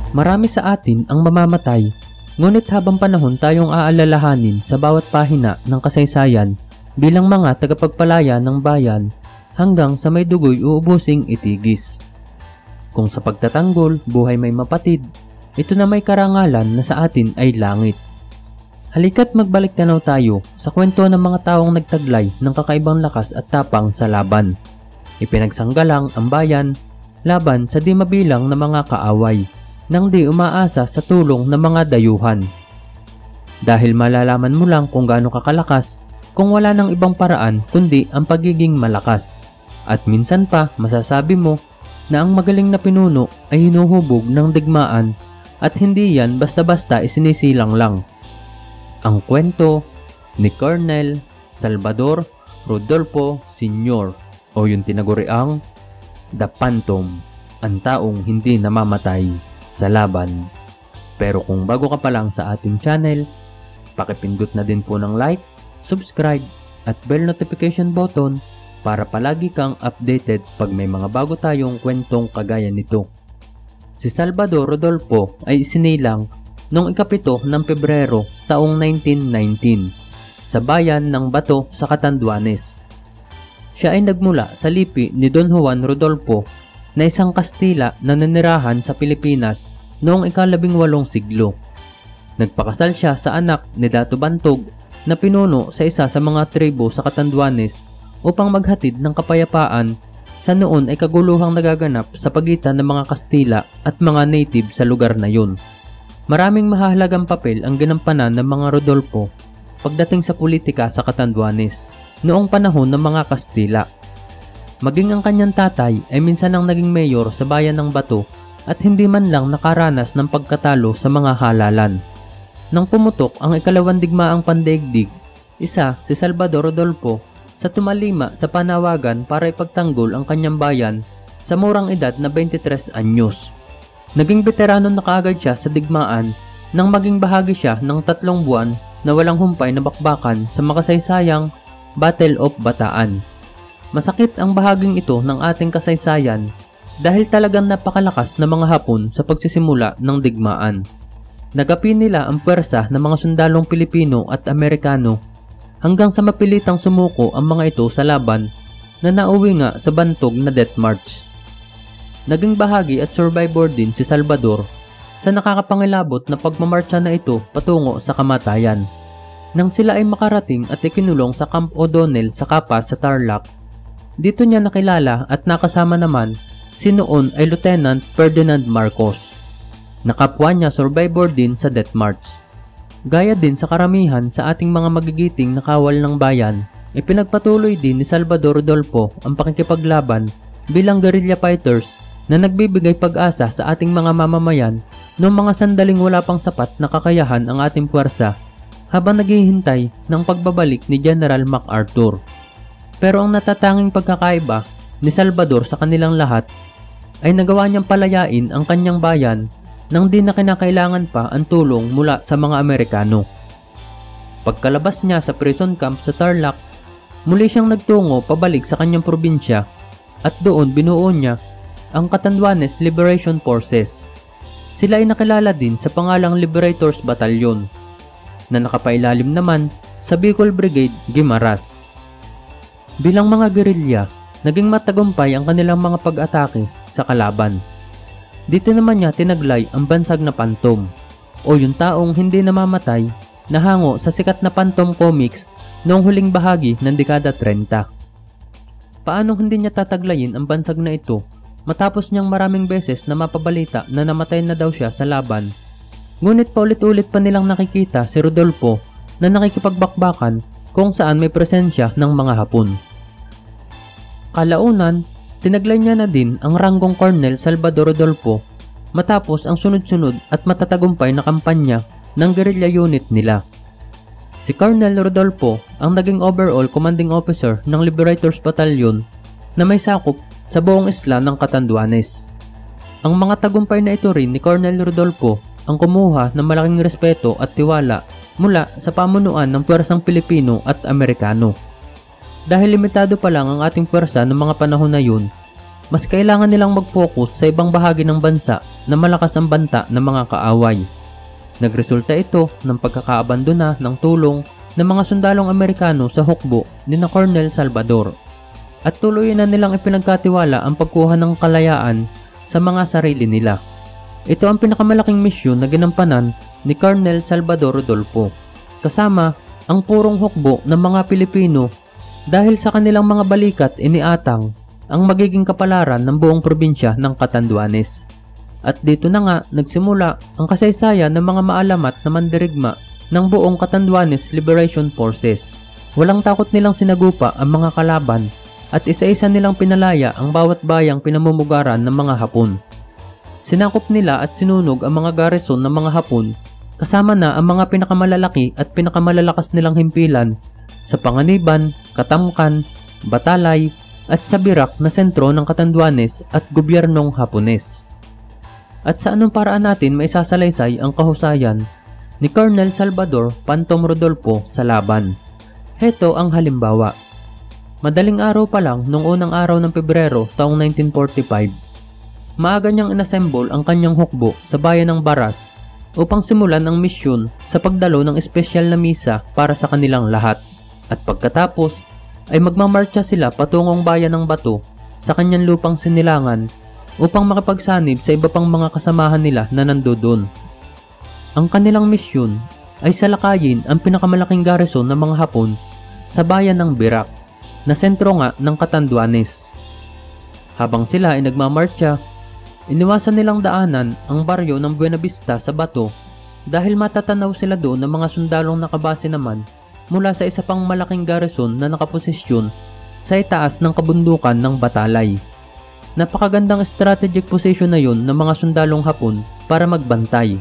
Marami sa atin ang mamamatay, ngunit habang panahon tayong aalalahanin sa bawat pahina ng kasaysayan bilang mga tagapagpalaya ng bayan hanggang sa may dugoy uubusing itigis. Kung sa pagtatanggol, buhay may mapatid, ito na may karangalan na sa atin ay langit. Halika't magbalik tanaw tayo sa kwento ng mga taong nagtaglay ng kakaibang lakas at tapang sa laban. Ipinagsanggalang ang bayan laban sa di mabilang na mga kaaway nang di umaasa sa tulong ng mga dayuhan. Dahil malalaman mo lang kung gaano kakalakas kung wala ng ibang paraan kundi ang pagiging malakas. At minsan pa masasabi mo na ang magaling na pinuno ay hinuhubog ng digmaan at hindi yan basta-basta isinisilang lang. Ang kwento ni Colonel Salvador Rodolfo Sr. o yung tinaguriang The Phantom, ang taong hindi namamatay sa laban. Pero kung bago ka pa lang sa ating channel, pakipindot na din po ng like, subscribe at bell notification button para palagi kang updated pag may mga bago tayong kwentong kagaya nito. Si Salvador Rodolfo ay isinilang noong 7 ng Pebrero taong 1919 sa bayan ng Bato sa Catanduanes. Siya ay nagmula sa lipi ni Don Juan Rodolfo na isang Kastila na nanirahan sa Pilipinas noong ika-18 siglo. Nagpakasal siya sa anak ni Dato Bantog na pinuno sa isa sa mga tribo sa Catanduanes upang maghatid ng kapayapaan sa noon ay kaguluhang nagaganap sa pagitan ng mga Kastila at mga native sa lugar na yun. Maraming mahahalagang papel ang ginampanan ng mga Rodolfo pagdating sa politika sa Catanduanes noong panahon ng mga Kastila. Maging ang kanyang tatay ay minsan ang naging mayor sa bayan ng Bato at hindi man lang nakaranas ng pagkatalo sa mga halalan. Nang pumutok ang ikalawang digmaang pandaigdig, isa si Salvador Rodolfo sa tumalima sa panawagan para ipagtanggol ang kanyang bayan sa murang edad na 23 anyos. Naging veterano na kaagad siya sa digmaan nang maging bahagi siya ng 3 buwan na walang humpay na bakbakan sa makasaysayang Battle of Bataan. Masakit ang bahaging ito ng ating kasaysayan dahil talagang napakalakas na mga Hapon sa pagsisimula ng digmaan. Nagapi nila ang puwersa ng mga sundalong Pilipino at Amerikano hanggang sa mapilitang sumuko ang mga ito sa laban na nauwi nga sa bantog na Death March. Naging bahagi at survivor din si Salvador sa nakakapangilabot na pagmamarcha na ito patungo sa kamatayan. Nang sila ay makarating at ikinulong sa Camp O'Donnell sa Capas sa Tarlac, dito niya nakilala at nakasama naman si noon ay Lieutenant Ferdinand Marcos. Nakapwa niya survivor din sa Death March. Gaya din sa karamihan sa ating mga magigiting na kawal ng bayan, ipinagpatuloy din ni Salvador Rodolfo ang pakikipaglaban bilang guerrilla fighters na nagbibigay pag-asa sa ating mga mamamayan noong mga sandaling wala pang sapat na kakayahan ang ating puwersa habang naghihintay ng pagbabalik ni General MacArthur. Pero ang natatanging pagkakaiba ni Salvador sa kanilang lahat ay nagawa niyang palayain ang kanyang bayan nang di na kinakailangan pa ang tulong mula sa mga Amerikano. Pagkalabas niya sa prison camp sa Tarlac, muli siyang nagtungo pabalik sa kanyang probinsya at doon binuo niya ang Catanduanes Liberation Forces. Sila ay nakilala din sa pangalang Liberators Battalion na nakapailalim naman sa Bicol Brigade Guimaras. Bilang mga gerilya, naging matagumpay ang kanilang mga pag-atake sa kalaban. Dito naman niya tinaglay ang bansag na Phantom o yung taong hindi namamatay na hango sa sikat na Phantom comics noong huling bahagi ng dekada 30. Paanong hindi niya tataglayin ang bansag na ito matapos niyang maraming beses na mapabalita na namatay na daw siya sa laban? Ngunit paulit-ulit pa nilang nakikita si Rodolfo na nakikipagbakbakan kung saan may presensya ng mga Hapon. Kalaunan, tinaglay niya na din ang ranggong Colonel Salvador Rodolfo matapos ang sunod-sunod at matatagumpay na kampanya ng guerrilla unit nila. Si Colonel Rodolfo ang naging overall commanding officer ng Liberators Battalion na may sakop sa buong isla ng Catanduanes. Ang mga tagumpay na ito rin ni Colonel Rodolfo ang kumuha ng malaking respeto at tiwala mula sa pamunuan ng puwersang Pilipino at Amerikano. Dahil limitado pa lang ang ating puwersa ng mga panahon na yun, mas kailangan nilang mag-focus sa ibang bahagi ng bansa na malakas ang banta ng mga kaaway. Nagresulta ito ng pagkakaabandona ng tulong ng mga sundalong Amerikano sa hukbo ni na Colonel Salvador at tuloy na nilang ipinagkatiwala ang pagkuha ng kalayaan sa mga sarili nila. Ito ang pinakamalaking misyon na ginampanan ni Colonel Salvador Rodolfo, kasama ang purong hukbo ng mga Pilipino dahil sa kanilang mga balikat iniatang ang magiging kapalaran ng buong probinsya ng Catanduanes. At dito na nga nagsimula ang kasaysayan ng mga maalamat na mandirigma ng buong Catanduanes Liberation Forces. Walang takot nilang sinagupa ang mga kalaban at isa-isa nilang pinalaya ang bawat bayang pinamumugaran ng mga Hapon. Sinakop nila at sinunog ang mga garrison ng mga Hapon kasama na ang mga pinakamalalaki at pinakamalalakas nilang himpilan sa Panganiban, Katamkan, Batalay at sa Birak na sentro ng Catanduanes at gobyernong Hapones. At sa anong paraan natin maisasalaysay ang kahusayan ni Colonel Salvador Pantom Rodolfo sa laban? Heto ang halimbawa. Madaling araw pa lang noong unang araw ng Pebrero taong 1945, maaga niyang inassemble ang kanyang hukbo sa bayan ng Baras upang simulan ang misyon sa pagdalo ng espesyal na misa para sa kanilang lahat. At pagkatapos ay magmamarcha sila patungong bayan ng Bato sa kanyang lupang Sinilangan upang makipagsanib sa iba pang mga kasamahan nila na nandoon. Ang kanilang misyon ay salakayin ang pinakamalaking garrison ng mga Hapon sa bayan ng Birak na sentro nga ng Catanduanes. Habang sila ay nagmamarcha, iniwasan nilang daanan ang baryo ng Buenavista sa Bato dahil matatanaw sila doon ng mga sundalong nakabase naman mula sa isa pang malaking garrison na nakaposisyon sa itaas ng kabundukan ng Batalay. Napakagandang strategic position na yun ng mga sundalong Hapon para magbantay.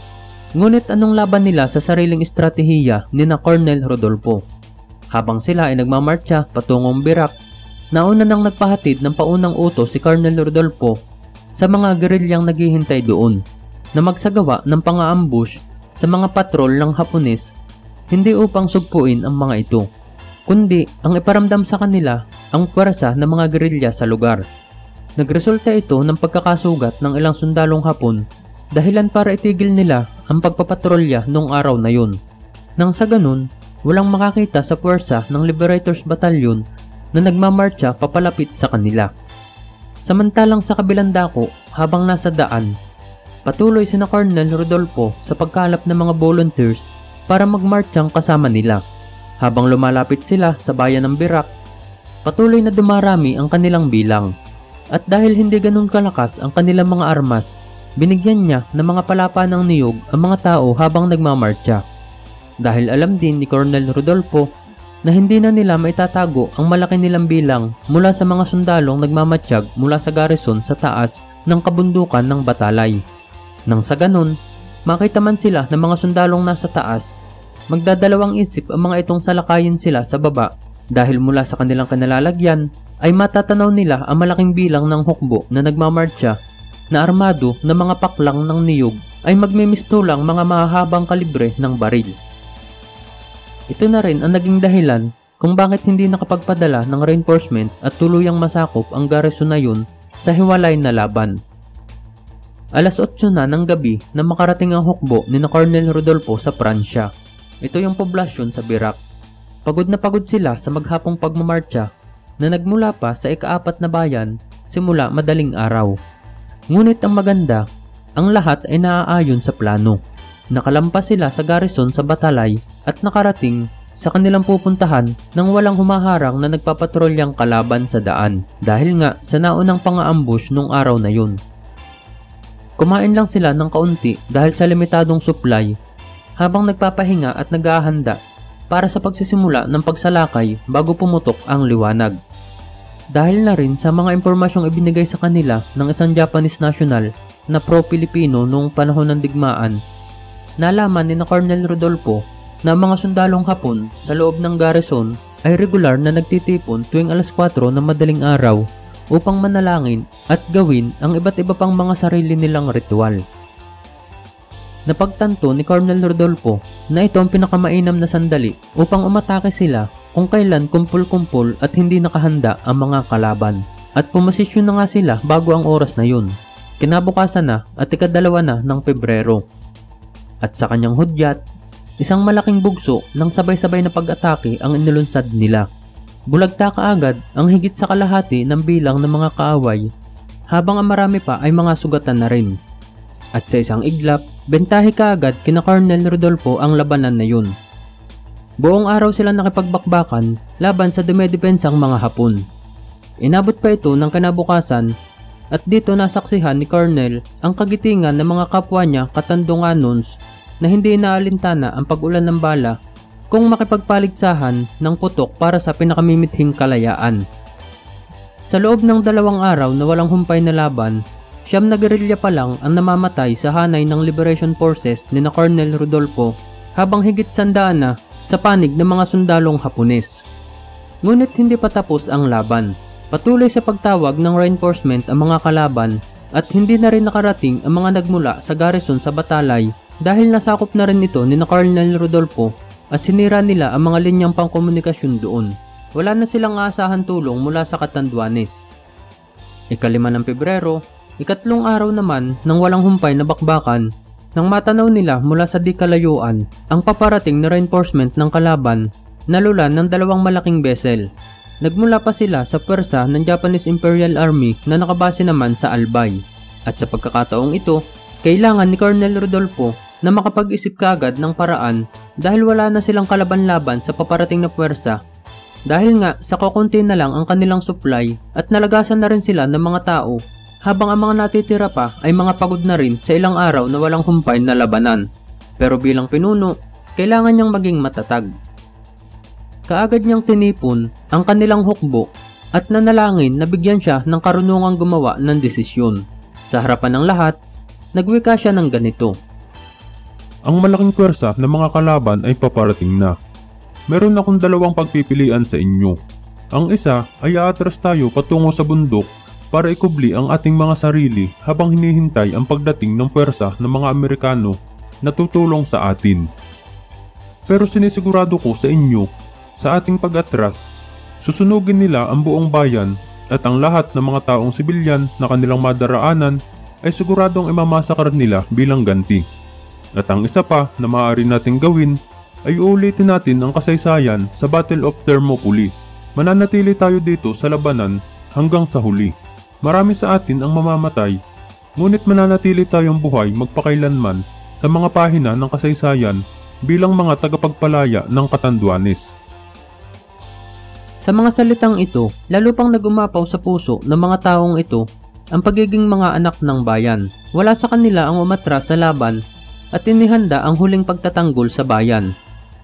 Ngunit anong laban nila sa sariling estratehiya ni na Colonel Rodolfo? Habang sila ay nagmamarcha patungong Birak, nauna nang nagpahatid ng paunang utos si Colonel Rodolfo sa mga gerilyang naghihintay doon na magsagawa ng pang-aambush sa mga patrol ng Hapones, hindi upang sugpuin ang mga ito, kundi ang iparamdam sa kanila ang puwersa ng mga gerilya sa lugar. Nagresulta ito ng pagkakasugat ng ilang sundalong Hapon dahilan para itigil nila ang pagpapatrolya noong araw na yun. Nang sa ganun, walang makakita sa puwersa ng Liberators Battalion na nagmamarcha papalapit sa kanila. Samantalang sa kabilang dako, habang nasa daan, patuloy sina Colonel Rodolfo sa pagkalap ng mga volunteers para magmarchang kasama nila. Habang lumalapit sila sa bayan ng Birak, patuloy na dumarami ang kanilang bilang. At dahil hindi ganun kalakas ang kanilang mga armas, binigyan niya ng mga palapa ng niyog ang mga tao habang nagmamarcha. Dahil alam din ni Colonel Rodolfo na hindi na nila maitatago ang malaki nilang bilang mula sa mga sundalong nagmamatsyag mula sa garrison sa taas ng kabundukan ng Batalay. Nang sa ganun, makita man sila ng mga sundalong nasa taas, magdadalawang isip ang mga itong salakayin sila sa baba dahil mula sa kanilang kanalalagyan ay matatanaw nila ang malaking bilang ng hukbo na nagmamarcha na armado na mga paklang ng niyog ay magmimistulang mga mahahabang kalibre ng baril. Ito na rin ang naging dahilan kung bakit hindi nakapagpadala ng reinforcement at tuluyang masakop ang garrison na yun sa hiwalay na laban. Alas 8 na ng gabi na makarating ang hukbo ni na Colonel Rodolfo sa Pransya. Ito yung poblasyon sa Birak. Pagod na pagod sila sa maghapong pagmamarcha na nagmula pa sa ika-4 na bayan simula madaling araw. Ngunit ang maganda, ang lahat ay naaayon sa plano. Nakalampas sila sa garrison sa Batalay at nakarating sa kanilang pupuntahan nang walang humaharang na nagpapatrolyang kalaban sa daan dahil nga sa naunang pang-aambush nung araw na yun. Kumain lang sila ng kaunti dahil sa limitadong supply habang nagpapahinga at naghahanda para sa pagsisimula ng pagsalakay bago pumutok ang liwanag. Dahil na rin sa mga impormasyong ibinigay sa kanila ng isang Japanese national na pro-Pilipino noong panahon ng digmaan, nalaman ni na Colonel Rodolfo na ang mga sundalong Hapon sa loob ng garrison ay regular na nagtitipon tuwing alas 4 ng madaling araw upang manalangin at gawin ang iba't iba pang mga sarili nilang ritual. Napagtanto ni Colonel Rodolfo na ito ang pinakamainam na sandali upang umatake sila kung kailan kumpul-kumpul at hindi nakahanda ang mga kalaban. At pumosisyon na nga sila bago ang oras na yun. Kinabukasan na at ika-2 na ng Pebrero. At sa kanyang hudyat, isang malaking bugso ng sabay-sabay na pag-atake ang inilunsad nila. Bulagta kaagad ang higit sa kalahati ng bilang ng mga kaaway, habang ang marami pa ay mga sugatan na rin. At sa isang iglap, bentahe kaagad kina Colonel Rodolfo ang labanan na yun. Buong araw sila nakipagbakbakan laban sa dumedepensang mga Hapon. Inabot pa ito ng kinabukasan at dito nasaksihan ni Colonel ang kagitingan ng mga kapwa niya katandunganons na hindi inaalintana ang pag-ulan ng bala kung makipagpaligsahan ng putok para sa pinakamimithing kalayaan. Sa loob ng 2 araw na walang humpay na laban, 9 na gerilya pa lang ang namamatay sa hanay ng Liberation Forces ni na Colonel Rodolfo habang higit 100 na sa panig ng mga sundalong Hapones. Ngunit hindi pa tapos ang laban. Patuloy sa pagtawag ng reinforcement ang mga kalaban at hindi na rin nakarating ang mga nagmula sa garrison sa Batalay dahil nasakop na rin ito ni na Colonel Rodolfo at sinira nila ang mga linyang pangkomunikasyon doon. Wala na silang aasahan tulong mula sa Catanduanes. Ika-5 ng Pebrero, ika-3 araw naman ng walang humpay na bakbakan, nang matanaw nila mula sa di kalayuan ang paparating na reinforcement ng kalaban, nalulan ng 2 malaking vessel. Nagmula pa sila sa pwersa ng Japanese Imperial Army na nakabase naman sa Albay. At sa pagkakataong ito, kailangan ni Colonel Rodolfo na makapag-isip kaagad ng paraan dahil wala na silang kalaban-laban sa paparating na pwersa. Dahil nga sa kukunti na lang ang kanilang supply at nalagasan na rin sila ng mga tao, habang ang mga natitira pa ay mga pagod na rin sa ilang araw na walang humpay na labanan. Pero bilang pinuno, kailangan niyang maging matatag. Kaagad niyang tinipon ang kanilang hukbo at nanalangin na bigyan siya ng karunungang gumawa ng desisyon. Sa harapan ng lahat, nagwika siya ng ganito. Ang malaking pwersa ng mga kalaban ay paparating na. Meron akong 2 pagpipilian sa inyo. Ang isa ay aatras tayo patungo sa bundok para ikubli ang ating mga sarili habang hinihintay ang pagdating ng pwersa ng mga Amerikano na tutulong sa atin. Pero sinisigurado ko sa inyo, sa ating pag-atras, susunugin nila ang buong bayan at ang lahat ng mga taong sibilyan na kanilang madaraanan ay siguradong imamasakar nila bilang ganti. At ang isa pa na maaari nating gawin ay uulitin natin ang kasaysayan sa Battle of Thermopylae. Mananatili tayo dito sa labanan hanggang sa huli. Marami sa atin ang mamamatay, ngunit mananatili tayong buhay magpakailanman sa mga pahina ng kasaysayan bilang mga tagapagpalaya ng Catanduanes. Sa mga salitang ito, lalo pang nagumapaw sa puso ng mga taong ito ang pagiging mga anak ng bayan. Wala sa kanila ang umatras sa laban at inihanda ang huling pagtatanggol sa bayan.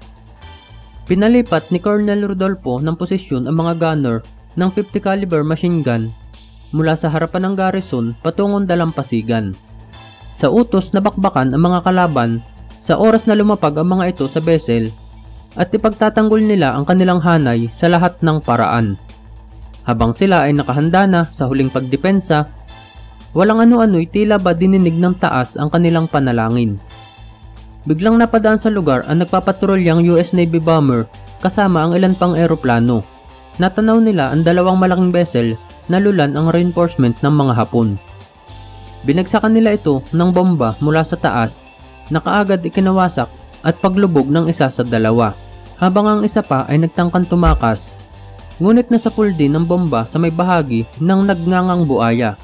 Pinalipat ni Colonel Rodolfo ng posisyon ang mga gunner ng 50 caliber machine gun mula sa harapan ng garrison patungong Dalampasigan. Sa utos na bakbakan ang mga kalaban sa oras na lumapag ang mga ito sa vessel at ipagtatanggol nila ang kanilang hanay sa lahat ng paraan. Habang sila ay nakahanda na sa huling pagdepensa, walang ano-ano'y tila ba dininig ng taas ang kanilang panalangin. Biglang napadaan sa lugar ang nagpapatrolyang US Navy bomber kasama ang ilan pang eroplano. Natanaw nila ang 2 malaking vessel na lulan ang reinforcement ng mga Hapon. Binagsakan nila ito ng bomba mula sa taas na kaagad ikinawasak at paglubog ng isa sa 2, habang ang isa pa ay nagtangkang tumakas, ngunit nasapul din ng bomba sa may bahagi ng nagngangang buaya.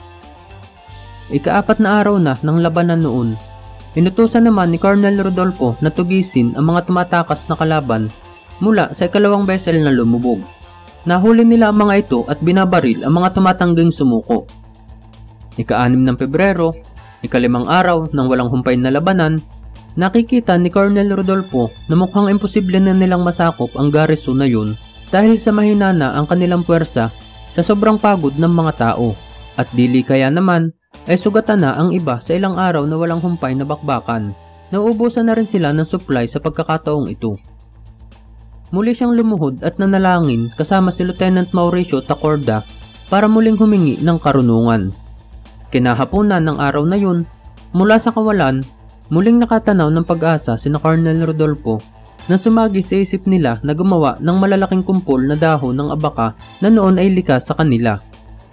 Ika-4 na araw na ng labanan noon, inutusan naman ni Colonel Rodolfo na tugisin ang mga tumatakas na kalaban mula sa ika-2 vessel na lumubog. Nahuli nila ang mga ito at binabaril ang mga tumatangging sumuko. Ika-6 ng Pebrero, ika-5 araw ng walang humpay na labanan, nakikita ni Colonel Rodolfo na mukhang imposible na nilang masakop ang garrison na yun dahil sa mahina na ang kanilang puwersa sa sobrang pagod ng mga tao, at dili kaya naman ay sugatan na ang iba sa ilang araw na walang humpay na bakbakan. Nauubusan na rin sila ng supply sa pagkakataong ito. Muli siyang lumuhod at nanalangin kasama si Lieutenant Mauricio Tacorda para muling humingi ng karunungan. Kinahaponan ng araw na yun, mula sa kawalan, muling nakatanaw ng pag-asa sina Colonel Rodolfo na sumagi sa isip nila na gumawa ng malalaking kumpol na dahon ng abaka na noon ay likas sa kanila.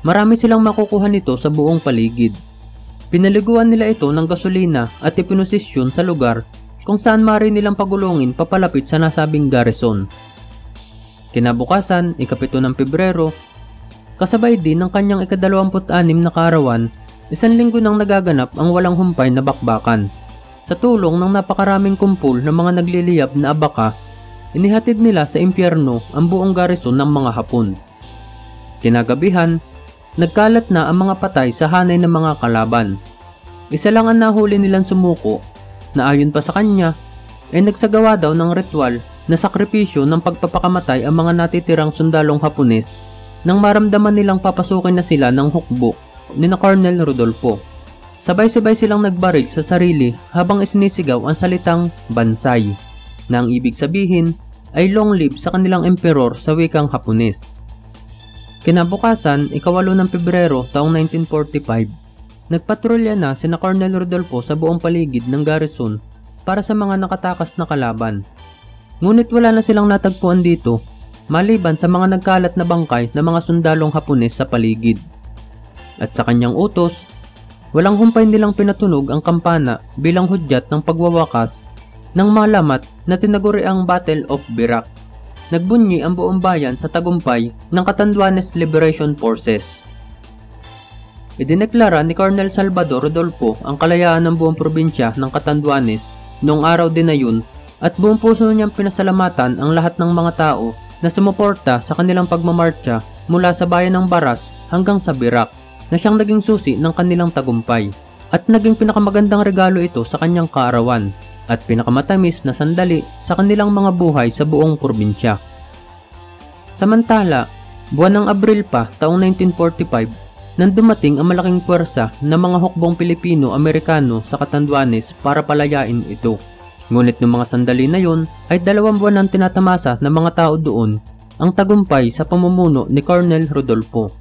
Marami silang makukuha nito sa buong paligid. Pinaliguan nila ito ng gasolina at ipinosisyon sa lugar kung saan maaari nilang pagulungin papalapit sa nasabing garrison. Kinabukasan, ika-7 ng Pebrero, kasabay din ng kanyang ika-26 na kaarawan, 1 linggo nang nagaganap ang walang humpay na bakbakan. Sa tulong ng napakaraming kumpul ng mga nagliliyab na abaka, inihatid nila sa impyerno ang buong garrison ng mga Hapon. Kinagabihan, nagkalat na ang mga patay sa hanay ng mga kalaban. Isa lang ang nahuli nilang sumuko, na ayon pa sa kanya, ay nagsagawa daw ng ritual na sakripisyo ng pagpapakamatay ang mga natitirang sundalong Hapones nang maramdaman nilang papasukin na sila ng hukbo ni na Colonel Rodolfo. Sabay-sabay silang nagbaril sa sarili habang isinisigaw ang salitang Bansay, na ang ibig sabihin ay long live sa kanilang emperor sa wikang Hapones. Kinabukasan, ika-8 ng Pebrero taong 1945, nagpatrolya na sina Colonel Rodolfo sa buong paligid ng garrison para sa mga nakatakas na kalaban. Ngunit wala na silang natagpuan dito, maliban sa mga nagkalat na bangkay ng mga sundalong Hapones sa paligid. At sa kanyang utos, walang humpay nilang pinatunog ang kampana bilang hudyat ng pagwawakas ng malamat na tinaguri ang Battle of Birak. Nagbunyi ang buong bayan sa tagumpay ng Catanduanes Liberation Forces. Idineklara ni Colonel Salvador Rodolfo ang kalayaan ng buong probinsya ng Catanduanes noong araw din na yun at buong puso niyang pinasalamatan ang lahat ng mga tao na sumuporta sa kanilang pagmamartsa mula sa bayan ng Baras hanggang sa Birak, na siyang naging susi ng kanilang tagumpay at naging pinakamagandang regalo ito sa kanyang kaarawan at pinakamatamis na sandali sa kanilang mga buhay sa buong probinsya. Samantala, buwan ng Abril pa taong 1945 nang dumating ang malaking puwersa ng mga hukbong Pilipino-Amerikano sa Catanduanes para palayain ito. Ngunit noong mga sandali na yun ay 2 buwan nang tinatamasa ng mga tao doon ang tagumpay sa pamumuno ni Colonel Rodolfo.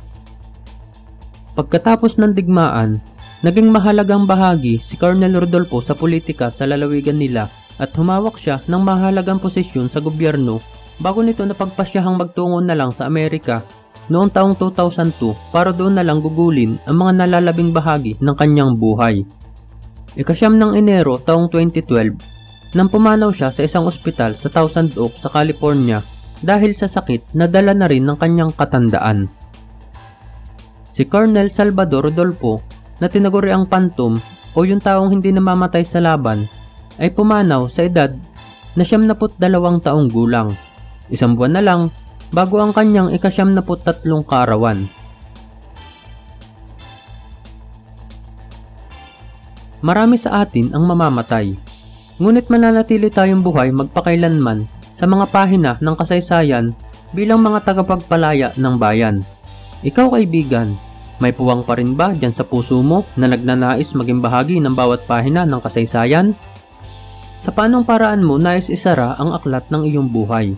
Pagkatapos ng digmaan, naging mahalagang bahagi si Colonel Rodolfo sa politika sa lalawigan nila at humawak siya ng mahalagang posisyon sa gobyerno bago nito napagpasyahang magtungo na lang sa Amerika noong taong 2002 para doon na lang gugulin ang mga nalalabing bahagi ng kanyang buhay. Ika-9 ng Enero taong 2012 nang pumanaw siya sa isang ospital sa Thousand Oaks sa California dahil sa sakit na dala na rin ng kanyang katandaan. Si Colonel Salvador Rodolfo, na tinaguri ang Phantom o yung taong hindi namamatay sa laban, ay pumanaw sa edad na 72 taong gulang, 1 buwan na lang bago ang kanyang ika-73 kaarawan. Marami sa atin ang mamamatay, ngunit mananatili tayong buhay magpakailanman sa mga pahina ng kasaysayan bilang mga tagapagpalaya ng bayan. Ikaw, kaibigan, may puwang pa rin ba dyan sa puso mo na nagnanais maging bahagi ng bawat pahina ng kasaysayan? Sa paanong paraan mo nais isara ang aklat ng iyong buhay?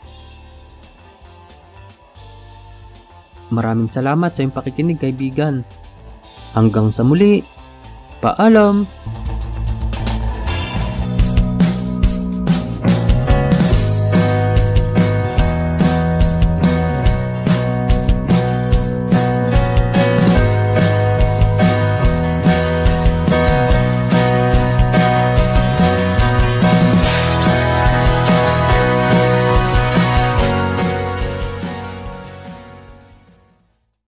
Maraming salamat sa iyong pakikinig, kaibigan. Hanggang sa muli, paalam!